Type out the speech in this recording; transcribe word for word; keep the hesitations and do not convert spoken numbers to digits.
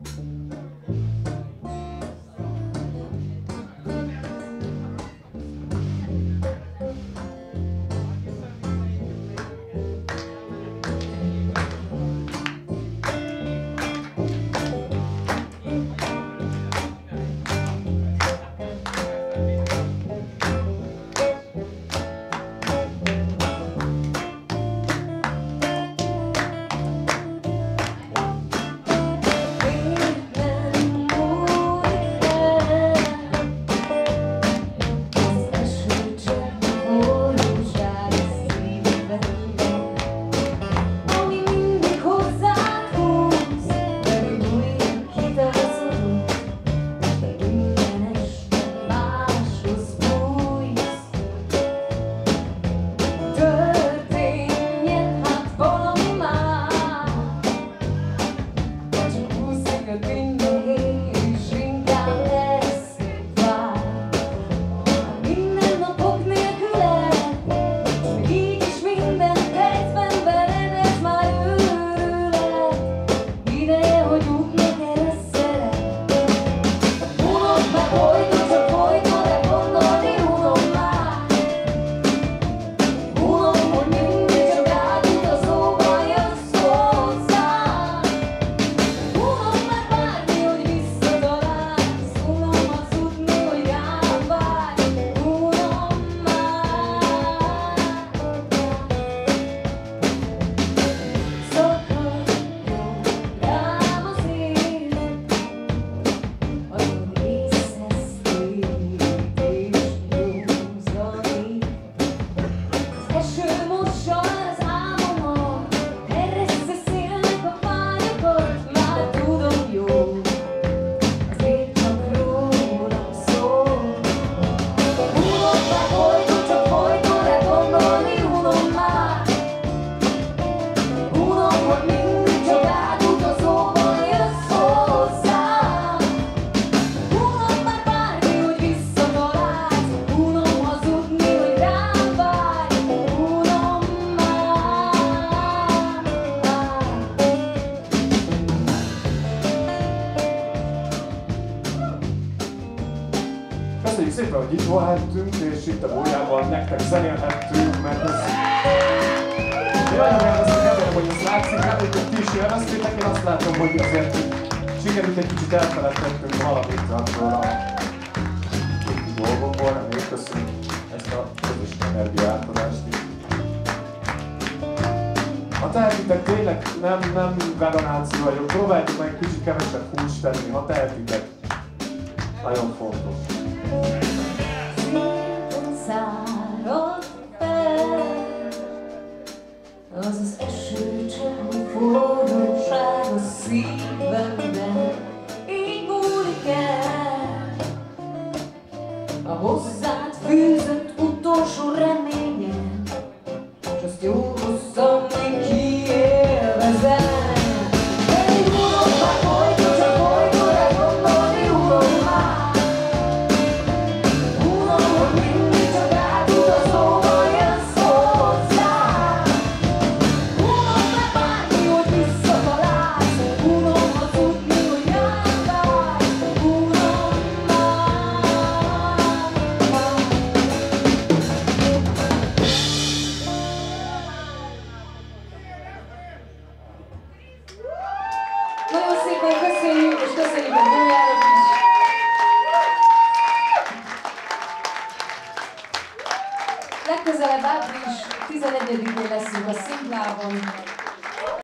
Köszönjük szépen, hogy itt voltunk, és itt a Bójában nektek zenélhettünk, mert ez... Én nagyon élveztem, remélem, hogy ez látszik, hát hogy ti is élveztétek, én azt látom, hogy azért sikerült egy kicsit elfeledtettünk valamit akkor a kéti dolgokból, reméljük, köszönjük ezt a közös energiaátadást is. Ha tehetitek, tényleg nem, nem veganáci vagyok, próbáljátok meg egy kicsit kevesebb húst tenni, ha tehetitek. Nagyon fontos. Szépen szárad fel, az az esőcsepp forróság a szívemben, így múlik el a hozzád fűzött utolsó reményem, s azt jó hosszan még kiélvezem. Nagyon szépen köszönjük, és köszönjük a Bójának is! Legközelebb április tizenegyedikén leszünk a Szimplában.